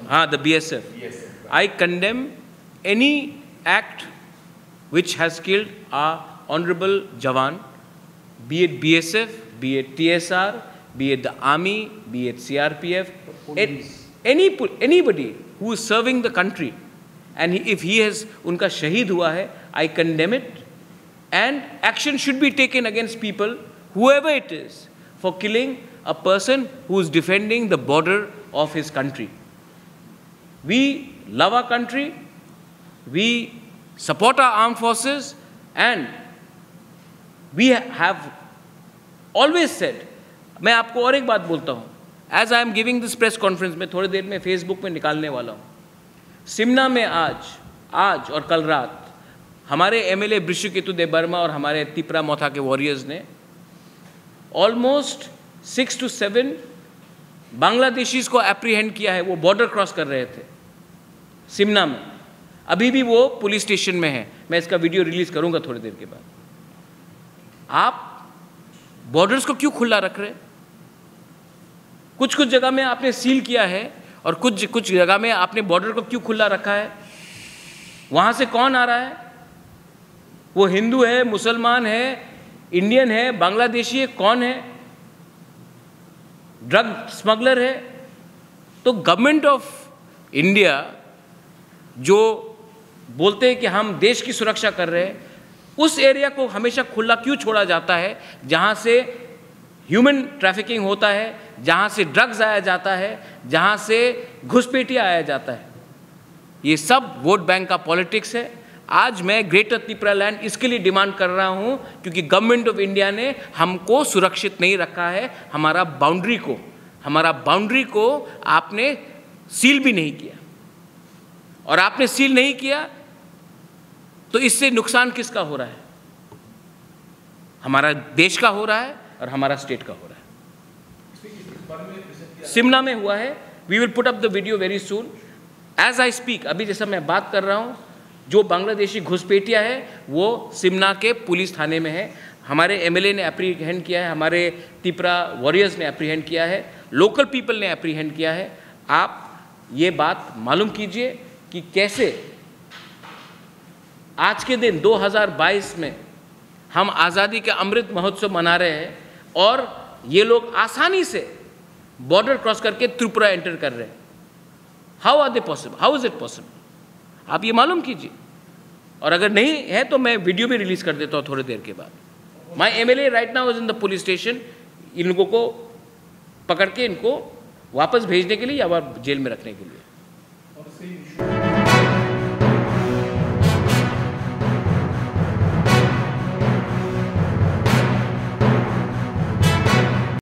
the BSF. I condemn any act which has killed our honorable Jawan, be it BSF, be it TSR, be it the army, be it CRPF, anybody who is serving the country, and if he has unka shaheed hua hai, I condemn it, and action should be taken against people, whoever it is, for killing a person who is defending the border of his country. We love our country, we support our armed forces, and we have always said, मैं आपको और एक बात बोलता हूँ, as I am giving this press conference, मैं थोड़ी देर में Facebook में निकालने वाला हूँ, सिमना में आज और कल रात हमारे MLA बृषकेतु देबबर्मा और हमारे तिपरा मोथा के वॉरियर्स ने ऑलमोस्ट 6 to 7 बांग्लादेशीज को एप्रीहेंड किया है। वो बॉर्डर क्रॉस कर रहे थे सिमना में, अभी भी वो पुलिस स्टेशन में है। मैं इसका वीडियो रिलीज करूंगा थोड़ी देर के बाद। आप बॉर्डर्स को क्यों खुला रख रहे? कुछ जगह में आपने सील किया है और कुछ जगह में आपने बॉर्डर को क्यों खुला रखा है? वहां से कौन आ रहा है? वो हिंदू है, मुसलमान है, इंडियन है, बांग्लादेशी है, कौन है? ड्रग स्मगलर है। तो गवर्नमेंट ऑफ इंडिया जो बोलते हैं कि हम देश की सुरक्षा कर रहे हैं, उस एरिया को हमेशा खुला क्यों छोड़ा जाता है जहां से ह्यूमन ट्रैफिकिंग होता है, जहां से ड्रग्स आया जाता है, जहां से घुसपैठिया आया जाता है? ये सब वोट बैंक का पॉलिटिक्स है। आज मैं ग्रेटर त्रिपुरा लैंड इसके लिए डिमांड कर रहा हूं क्योंकि गवर्नमेंट ऑफ इंडिया ने हमको सुरक्षित नहीं रखा है। हमारा बाउंड्री को आपने सील भी नहीं किया, और आपने सील नहीं किया तो इससे नुकसान किसका हो रहा है? हमारा देश का हो रहा है और हमारा स्टेट का हो रहा है। शिमला में हुआ है। We will put up the video very soon as I speak. अभी जैसा मैं बात कर रहा हूं, जो बांग्लादेशी घुसपैठिया है वो शिमला के पुलिस थाने में है। हमारे MLA ने एप्रीहेंड किया है, हमारे तिपरा वॉरियर्स ने एप्रीहेंड किया है, लोकल पीपल ने एप्रीहेंड किया है। आप ये बात मालूम कीजिए कि कैसे आज के दिन 2022 में हम आज़ादी का अमृत महोत्सव मना रहे हैं और ये लोग आसानी से बॉर्डर क्रॉस करके त्रिपुरा एंटर कर रहे हैं। How are they possible? How is it possible? आप ये मालूम कीजिए। और अगर नहीं है तो मैं वीडियो भी रिलीज कर देता हूँ थोड़ी देर के बाद। My MLA right now is in the police station. इन लोगों को पकड़ के इनको वापस भेजने के लिए या जेल में रखने के लिए।